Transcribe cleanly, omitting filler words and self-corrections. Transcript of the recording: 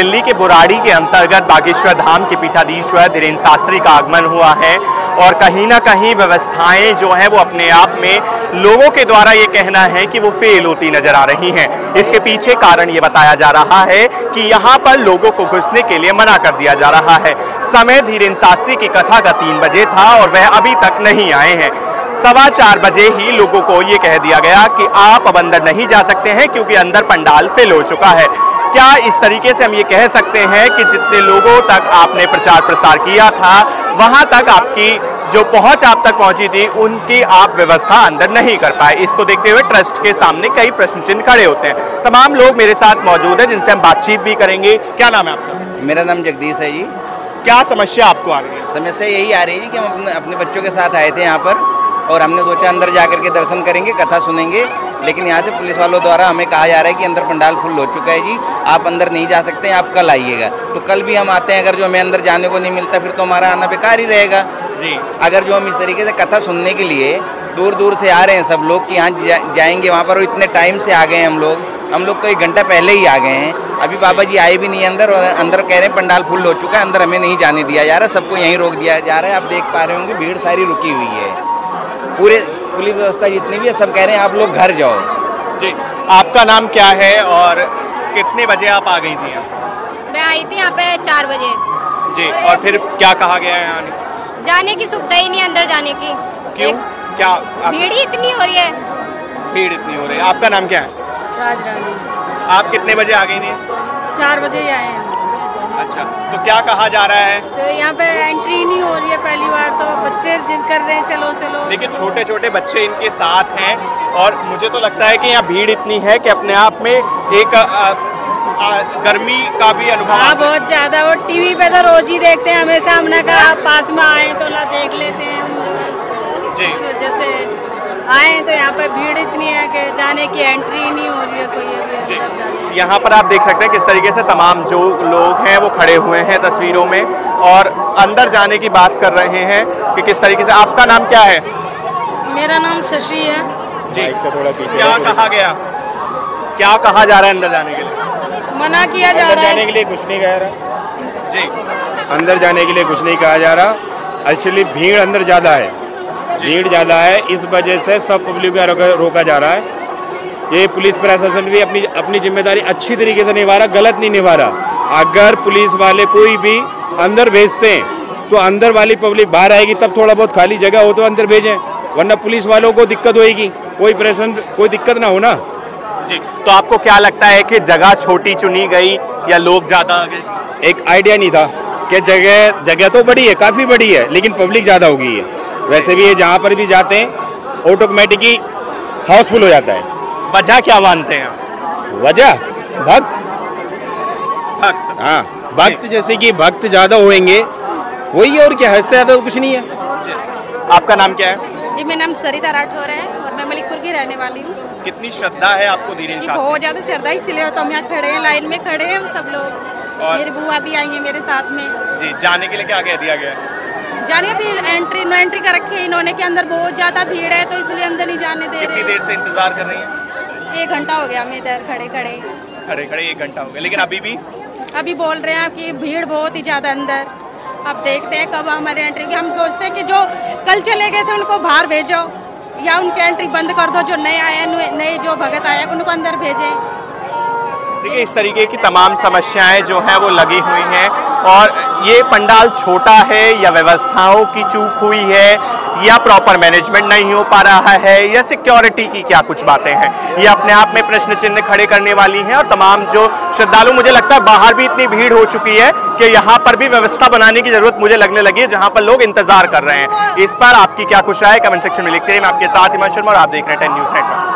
दिल्ली के बुराड़ी के अंतर्गत बागेश्वर धाम के पीठाधीश्वर धीरेन्द्र शास्त्री का आगमन हुआ है और कहीं ना कहीं व्यवस्थाएं जो है वो अपने आप में लोगों के द्वारा ये कहना है कि वो फेल होती नजर आ रही हैं। इसके पीछे कारण ये बताया जा रहा है कि यहाँ पर लोगों को घुसने के लिए मना कर दिया जा रहा है। समय धीरेन्द्र शास्त्री की कथा का 3 बजे था और वह अभी तक नहीं आए हैं। 4:15 बजे ही लोगों को ये कह दिया गया कि आप अब अंदर नहीं जा सकते हैं क्योंकि अंदर पंडाल फिल हो चुका है। क्या इस तरीके से हम ये कह सकते हैं कि जितने लोगों तक आपने प्रचार प्रसार किया था वहां तक आपकी जो पहुंच आप तक पहुंची थी उनकी आप व्यवस्था अंदर नहीं कर पाए। इसको देखते हुए ट्रस्ट के सामने कई प्रश्न चिन्ह खड़े होते हैं। तमाम लोग मेरे साथ मौजूद हैं जिनसे हम बातचीत भी करेंगे। क्या नाम है आपका? मेरा नाम जगदीश है जी। क्या समस्या आपको आ रही है? समस्या यही आ रही है कि हम अपने बच्चों के साथ आए थे यहाँ पर और हमने सोचा अंदर जाकर के दर्शन करेंगे, कथा सुनेंगे, लेकिन यहाँ से पुलिस वालों द्वारा हमें कहा जा रहा है कि अंदर पंडाल फुल हो चुका है जी, आप अंदर नहीं जा सकते हैं, आप कल आइएगा। तो कल भी हम आते हैं, अगर जो हमें अंदर जाने को नहीं मिलता फिर तो हमारा आना बेकार ही रहेगा जी। अगर जो हम इस तरीके से कथा सुनने के लिए दूर दूर से आ रहे हैं सब लोग कि यहाँ जाएंगे वहाँ पर, और इतने टाइम से आ गए हैं हम लोग तो 1 घंटा पहले ही आ गए हैं। अभी बाबा जी आए भी नहीं अंदर और अंदर कह रहे हैं पंडाल फुल हो चुका है, अंदर हमें नहीं जाने दिया जा रहा, सबको यहीं रोक दिया जा रहा है। आप देख पा रहे होंगे भीड़ सारी रुकी हुई है, पूरे पुलिस व्यवस्था जितनी भी है सब कह रहे हैं आप लोग घर जाओ जी। आपका नाम क्या है और कितने बजे आप आ गई थी? मैं आई थी यहाँ पे 4 बजे जी। और फिर क्या कहा गया है? यहाँ जाने की सुविधा ही नहीं, अंदर जाने की। क्यों? क्या भीड़ ही इतनी हो रही है। भीड़ इतनी हो रही है। आपका नाम क्या है? राजरानी। आप कितने बजे आ गई थी? 4 बजे ही आए हैं। अच्छा, तो क्या कहा जा रहा है? तो यहाँ पे एंट्री नहीं हो रही है पहली बार, तो बच्चे जिद कर रहे हैं चलो चलो। लेकिन छोटे छोटे बच्चे इनके साथ हैं और मुझे तो लगता है कि यहाँ भीड़ इतनी है कि अपने आप में एक गर्मी का भी अनुभव। हाँ, बहुत ज्यादा। वो टीवी पे तो रोज ही देखते हैं हमेशा, हमने कहा पास में आए तो ला देख लेते हैं जी। इस वजह से आए तो यहाँ पर भीड़ इतनी है कि जाने की एंट्री नहीं हो रही है कोई। यहाँ पर आप देख सकते हैं किस तरीके से तमाम जो लोग हैं वो खड़े हुए हैं तस्वीरों में और अंदर जाने की बात कर रहे हैं कि किस तरीके से। आपका नाम क्या है? मेरा नाम शशि है जी। थोड़ा पीछे। क्या कहा गया? क्या कहा जा रहा है अंदर जाने के लिए? मना किया जा रहा है। जाने के लिए कुछ नहीं कह रहा जी। अंदर जाने के लिए कुछ नहीं कहा जा रहा। एक्चुअली भीड़ अंदर ज़्यादा है, भीड़ ज़्यादा है, इस वजह से सब पब्लिक को रोका जा रहा है। ये पुलिस प्रशासन भी अपनी जिम्मेदारी अच्छी तरीके से निभा रहा, गलत नहीं निभा रहा। अगर पुलिस वाले कोई भी अंदर भेजते हैं तो अंदर वाली पब्लिक बाहर आएगी, तब थोड़ा बहुत खाली जगह हो तो अंदर भेजें, वरना पुलिस वालों को दिक्कत होगी। कोई दिक्कत ना हो ना जी। तो आपको क्या लगता है कि जगह छोटी चुनी गई या लोग ज़्यादा आ गए? एक आइडिया नहीं था कि जगह तो बड़ी है, काफ़ी बड़ी है, लेकिन पब्लिक ज़्यादा हो गई है। वैसे भी ये जहाँ पर भी जाते हैं ऑटोमेटिकली हाउसफुल हो जाता है। वजह क्या मानते हैं? वजह भक्त। हाँ, भक्त, जैसे कि भक्त ज्यादा होंगे वही, और क्या, हद से ज्यादा कुछ नहीं है। आपका नाम क्या है? जी, मेरा नाम सरिता राठौर है और मैं मलिकपुर की रहने वाली हूँ। कितनी श्रद्धा है आपको धीरेन्द्र शास्त्री? बहुत ज्यादा श्रद्धा, इसलिए तो हम यहाँ खड़े हैं, लाइन में खड़े हैं हम सब लोग। और मेरी बुआ भी आई है मेरे साथ में जी। जाने के लिए क्या कह दिया गया? जाने फिर एंट्री नो एंट्री कर रखी है इन्होंने कि अंदर बहुत ज्यादा भीड़ है तो इसलिए अंदर नहीं जाने दे रहे। कितनी देर से इंतजार कर रही हैं? 1 घंटा हो गया हमें इधर खड़े 1 घंटा हो गया, लेकिन अभी बोल रहे हैं कि भीड़ बहुत ही ज्यादा अंदर। अब देखते हैं कब हमारी एंट्री की। हम सोचते हैं कि जो कल चले गए थे उनको बाहर भेजो या उनकी एंट्री बंद कर दो, जो नए आए नए जो भगत आए उनको अंदर भेजें। देखिए, इस तरीके की तमाम समस्याएं जो हैं वो लगी हुई हैं और ये पंडाल छोटा है या व्यवस्थाओं की चूक हुई है या प्रॉपर मैनेजमेंट नहीं हो पा रहा है या सिक्योरिटी की क्या कुछ बातें हैं, ये अपने आप में प्रश्न चिन्ह खड़े करने वाली हैं। और तमाम जो श्रद्धालु, मुझे लगता है बाहर भी इतनी भीड़ हो चुकी है कि यहाँ पर भी व्यवस्था बनाने की जरूरत मुझे लगने लगी है, जहाँ पर लोग इंतजार कर रहे हैं। इस पर आपकी क्या कुछ राय? कमेंट सेक्शन में लिखते हैं। मैं आपके साथ हिमांशु शर्मा और आप देख रहे हैं 10 न्यूज़ नेटवर्क।